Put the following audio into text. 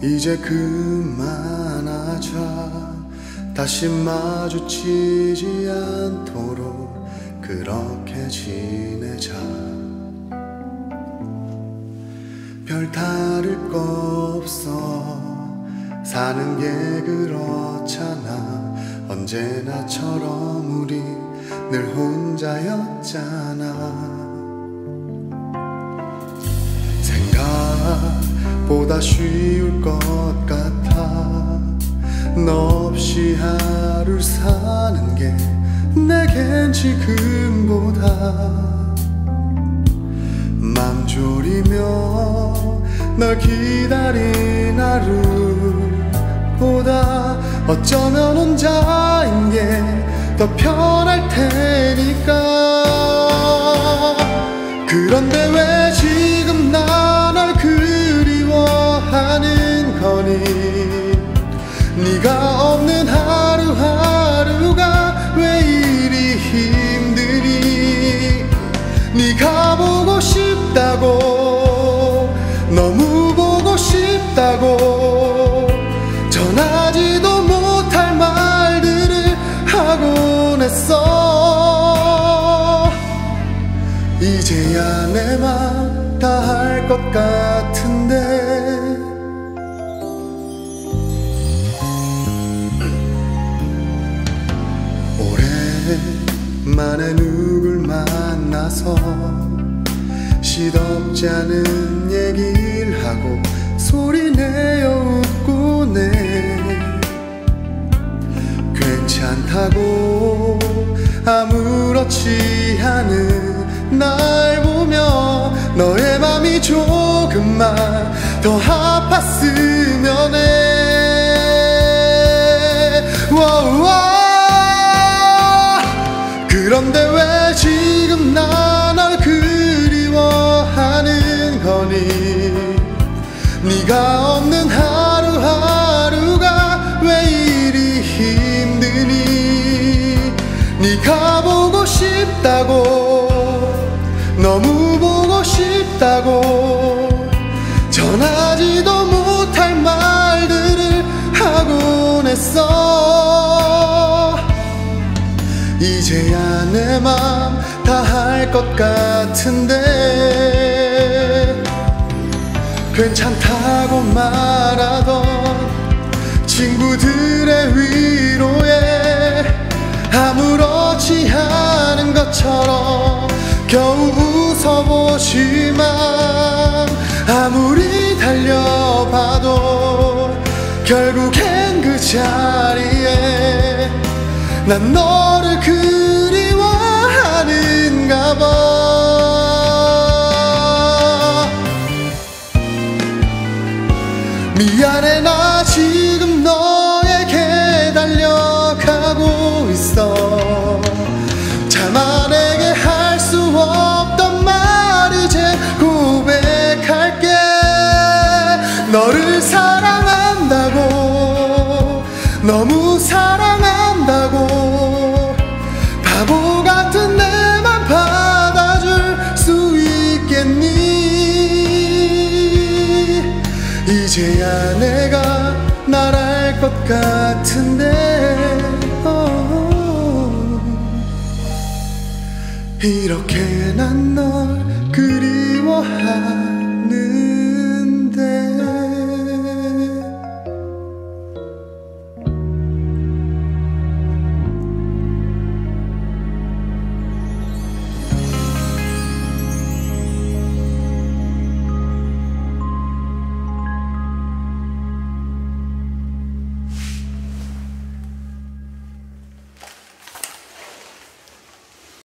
이제 그만하자. 다시 마주치지 않도록 그렇게 지내자. 별 다를 거 없어. 사는 게 그렇잖아. 언제나처럼 우리 늘 혼자였잖아. 생각보다 쉬울 것 같아. 너 없이 하루를 사는 게 내겐 지금보다 맘 졸이며 널 기다린 하루보다 어쩌면 혼자인 게 더 편할 테니까. 그런데 왜 지금 나 널 그리워하는 거니? 네가 없는 하루하루가 왜 이리 힘드니? 네가 보고 싶다고, 너무 보고 싶다고 전하지도 못할 말들을 하곤 했어. 이제야 내 맘 다 할 것 같은데. 오랜만에 누굴 만나서 시덥지 않은 얘기를 하고 소리내어 웃고네. 괜찮다고 아무렇지 않은 날 보며 너의 맘이 조금만 더 아팠으면 해. 그런데 왜 지금 나 널 그리워하는 거니? 네가 없는 하루하루가 왜 이리 힘드니? 네가 보고 싶다고, 너무 보고 싶다고 전하지도 못할 말들을 하곤 했어. 이제야 내 맘 다 할 것 같은데. 괜찮다고 말하던 친구들의 위로에 아무렇지 않은 것처럼 겨우 웃어보지만 아무리 달려봐도 결국엔 그 자리에 난 너를 그리워하는가 봐. 미안해, 나 지금 너에게 달려가고 있어. 자만에게 할 수 없던 말 이제 고백할게. 너를 사랑한다고, 너무 사랑한다고 바보 같은 내 맘 받아줄 수 있겠니? 이제야 내가 날 알 것 같은데. 이렇게 난 널 그리워하